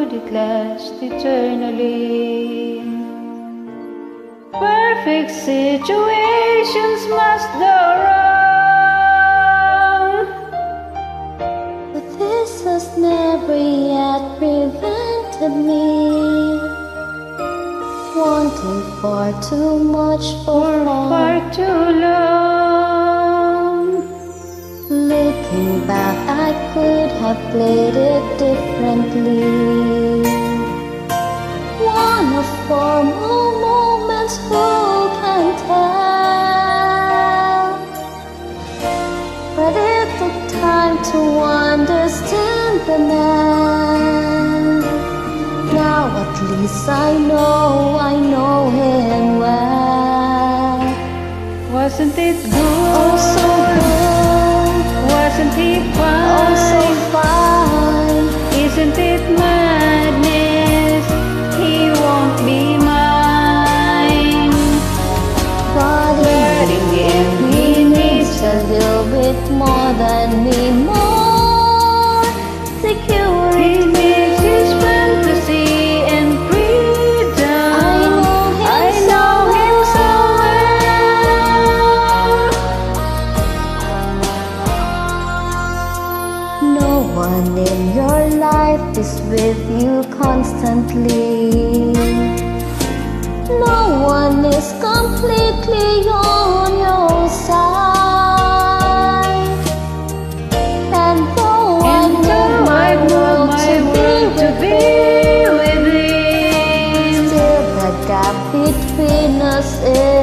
would it last eternally? Perfect situations must go wrong, but this has never yet prevented me wanting far too much for far too long. Looking back, I could have played it differently. One of formal moments, who can tell? But it took time to understand the man. Now at least I know him well. Wasn't it good? Oh, so good. Wasn't he fine? Oh, so fine. Isn't it madness? He won't be mine. But in the end, he needs a little bit more than me. More security. He needs his fantasy and freedom. I know him so well. No one in your life is with you constantly. No one is completely on your side. And though I want my world to be with him, still the gap between us is